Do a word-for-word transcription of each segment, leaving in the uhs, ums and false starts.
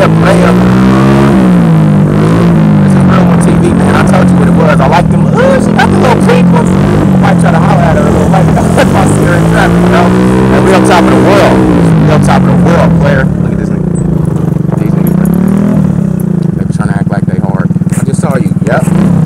here, player. This is real on T V, man. I told you what it was. I like them. Uh, she got the little pink ones. I might try to holler at her a little later if I see her in traffic, you know. And we on top of the world. We on top of the world, player. Look at this nigga. These niggas, they be trying to act like they hard. I just saw you. Yep.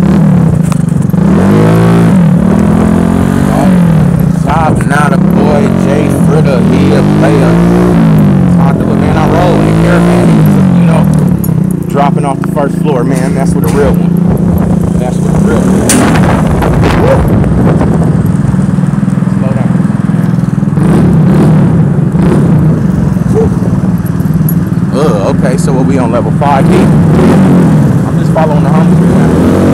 Top now the boy JFRIDA here, player. Talk to it, man. I roll in the caravan, you know, dropping off the first floor, man. That's what a real one. That's what a real one. Woo. Slow down. Whew. Uh, okay, so we'll be on level five D. I'm just following the homies now.